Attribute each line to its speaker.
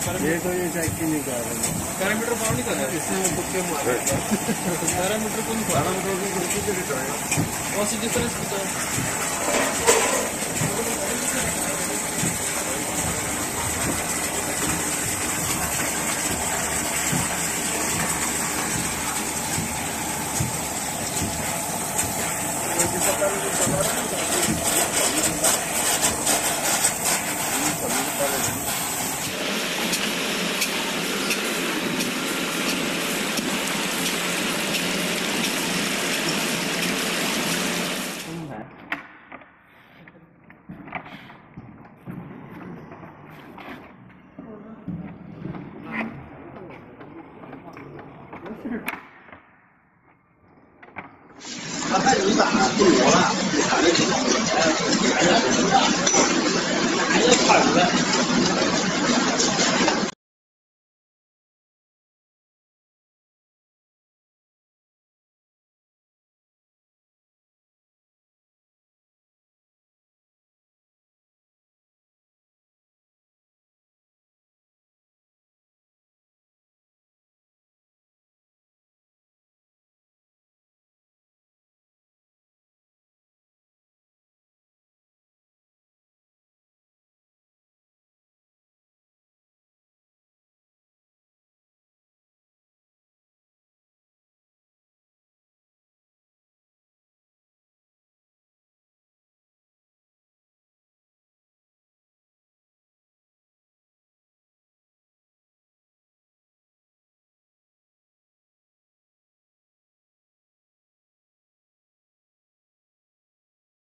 Speaker 1: ये तो ये चेक ही नहीं कर रहे।
Speaker 2: पैरामीटर पार नहीं कर रहा है।
Speaker 1: इसमें तुक्के मारे।
Speaker 2: पैरामीटर को नहीं
Speaker 1: पैरामीटर की कुर्सी पे बिठाया।
Speaker 2: और जिस तरह से
Speaker 1: Sure.